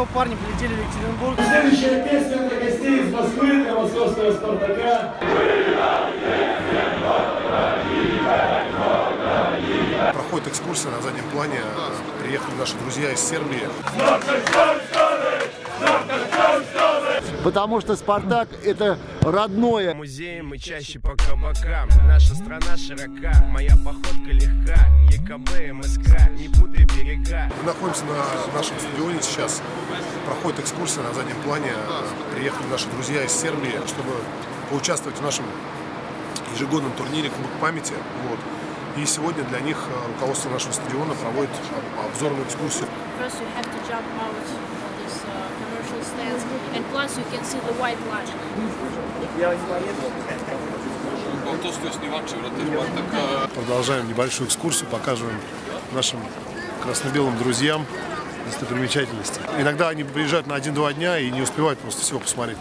здорово, парни, полетели в Екатеринбург. Следующая песня для гостей из Москвы, для московского «Спартака». Проходит экскурсия на заднем плане. Приехали наши друзья из Сербии. Потому что «Спартак» — это родное. Музеем мы чаще по кабакам. Наша страна широка, моя походка легка. ЕКБ, МСК, не путай берега. Мы находимся на нашем стадионе сейчас. Проходит экскурсия на заднем плане. Приехали наши друзья из Сербии, чтобы поучаствовать в нашем ежегодном турнире «Кубок памяти». Вот. И сегодня для них руководство нашего стадиона проводит обзорную экскурсию. Продолжаем небольшую экскурсию, показываем нашим красно-белым друзьям достопримечательности. Иногда они приезжают на 1-2 дня и не успевают просто всего посмотреть.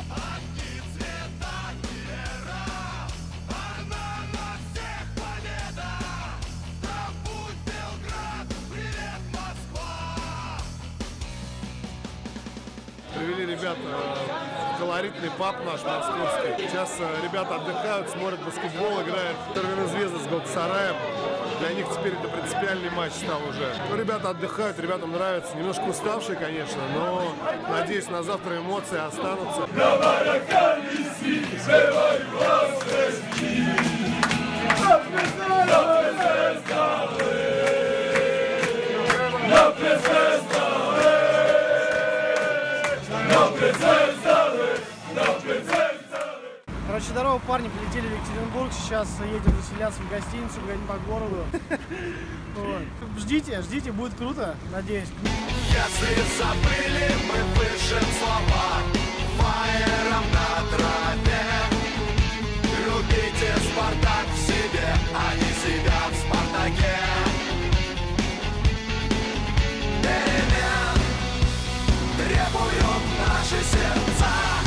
Привели ребят в колоритный паб наш московский. Сейчас ребята отдыхают, смотрят баскетбол, играют Червено-Звезда с Галатасараем. Для них теперь это принципиальный матч стал уже. Ну, ребята отдыхают, ребятам нравится. Немножко уставшие, конечно, но надеюсь, на завтра эмоции останутся. Короче, здорово, парни, полетели в Екатеринбург. Сейчас едем заселяться в гостиницу, гоним по городу. Ждите, ждите, будет круто, надеюсь. Если забыли, мы пишем слова фаером на траве. Любите Спартак в себе, они себя в Спартаке. Перемен требуют наши сердца.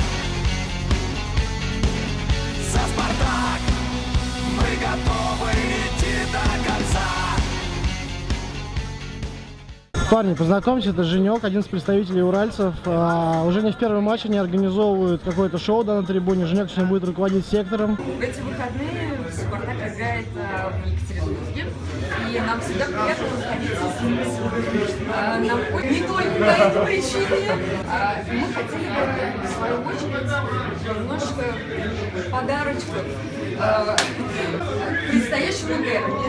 За Спартак мы готовы идти до конца. Парни, познакомьтесь, это Женек, один из представителей уральцев. Уже не в первом матче они организовывают какое-то шоу на трибуне. Женек сегодня будет руководить сектором. В эти выходные Спартак играет в Екатеринбурге, и нам всегда приятно находиться здесь. Нам не только по этой причине. Мы хотели бы, в свою очередь, немножко подарочков предстоящему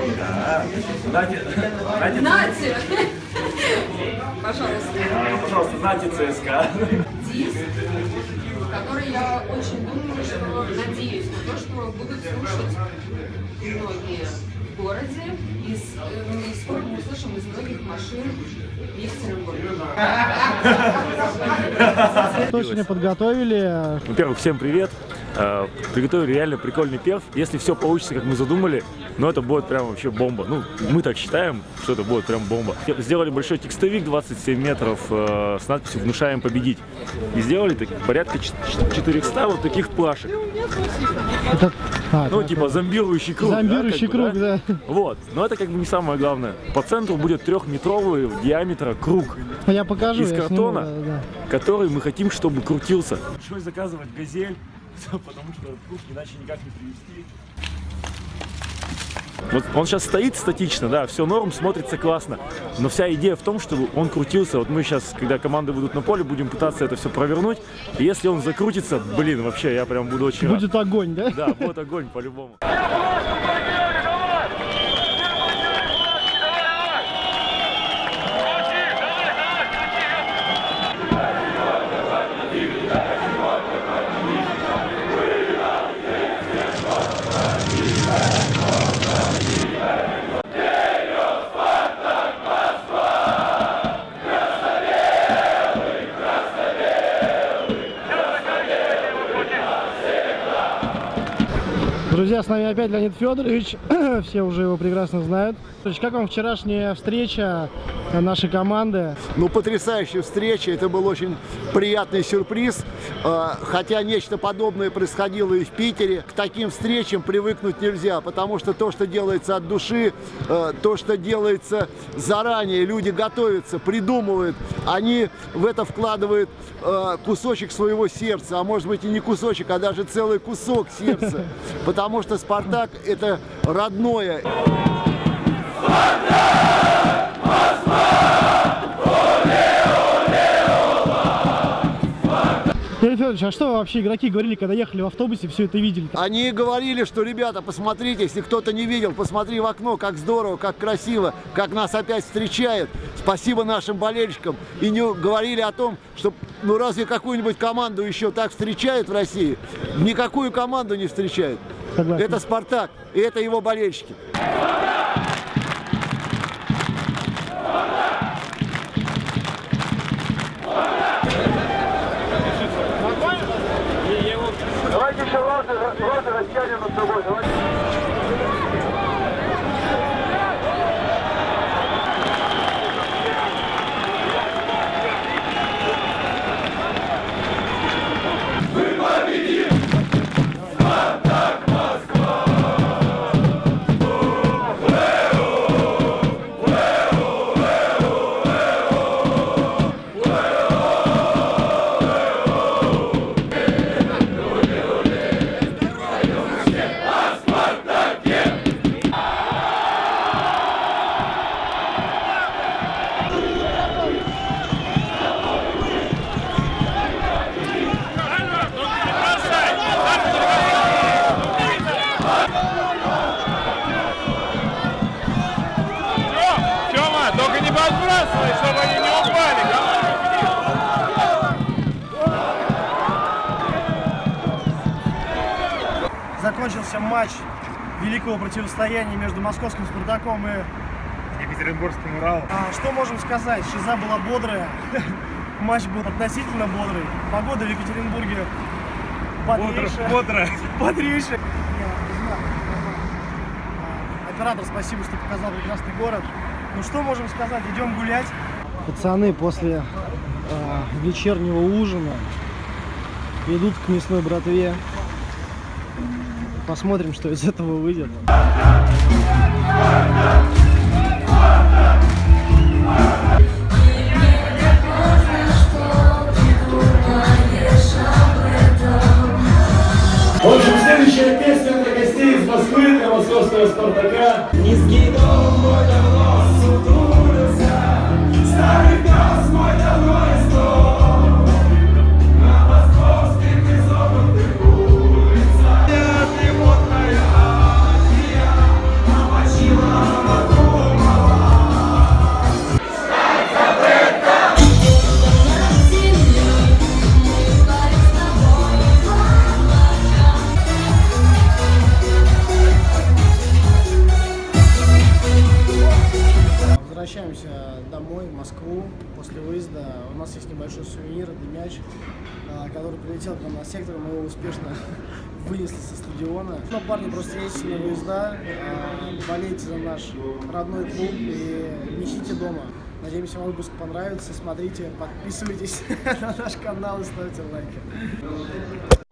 дерби. Нате! Пожалуйста. Пожалуйста, Нате ЦСКА. Диск, который я очень думаю, что надеюсь на то, что будут слушать многие в городе, и скоро мы услышим из многих машин в Екатеринбурге. Что сегодня подготовили? Во-первых, всем привет. Приготовили реально прикольный перв. Если все получится, как мы задумали, но это будет прям вообще бомба. Ну, мы так считаем, что это будет прям бомба. Сделали большой текстовик 27 метров с надписью «Внушаем победить». И сделали порядка 400 вот таких плашек. Это... Ну, типа зомбирующий круг. Зомбирующий круг, да. Вот. Но это как бы не самое главное. По центру будет 3-метровый диаметра круг. Я покажу. Из картона, сниму, да. который мы хотим, чтобы крутился. Пришлось заказывать «Газель», потому что круг иначе никак не привезти. Вот он сейчас стоит статично, да, все норм, смотрится классно. Но вся идея в том, чтобы он крутился. Вот мы сейчас, когда команды будут на поле, будем пытаться это все провернуть. И если он закрутится, блин, вообще я прям буду очень рад. Будет огонь, да? Да, будет огонь по-любому. Друзья, с нами опять Леонид Федорович, все уже его прекрасно знают. Как вам вчерашняя встреча нашей команды. Ну, потрясающая встреча, это был очень приятный сюрприз, хотя нечто подобное происходило и в Питере. К таким встречам привыкнуть нельзя, потому что то, что делается от души, то, что делается заранее, люди готовятся, придумывают, они в это вкладывают кусочек своего сердца, а может быть и не кусочек, а даже целый кусок сердца, потому что «Спартак» — это родное. Игорь Федорович, а что вообще игроки говорили, когда ехали в автобусе, все это видели? Они говорили, что, ребята, посмотрите, если кто-то не видел, посмотри в окно, как здорово, как красиво, как нас опять встречают. Спасибо нашим болельщикам. И не говорили о том, что, ну, разве какую-нибудь команду еще так встречают в России? Никакую команду не встречают. Согласен. Это «Спартак», и это его болельщики. Давайте еще лазы растянем над собой. Только не подбрасывай, чтобы они не упали. Закончился матч великого противостояния между московским «Спартаком» и Екатеринбургским «Уралом». что можем сказать? Шиза была бодрая, матч был относительно бодрый. Погода в Екатеринбурге бодрейшая. Оператор, спасибо, что показал прекрасный город. Ну что можем сказать, идем гулять. Пацаны после вечернего ужина идут к мясной братве. Посмотрим, что из этого выйдет. В общем, следующая песня для гостей из Москвы, для московского «Спартака». Низкий дом мой давно сутулился, старый пес мой давно истом, на московских изогнутых улицах нет ремонтная армия, намочила надумала. Искать об этом! Возвращаемся домой, в Москву, после выезда. У нас есть небольшой сувенир, это мяч, который прилетел к нам на сектор, мы его успешно вынесли со стадиона. Но, парни, просто ездите на выезда, болейте за наш родной клуб и несите дома. Надеемся, вам выпуск понравится, смотрите, подписывайтесь на наш канал и ставьте лайки.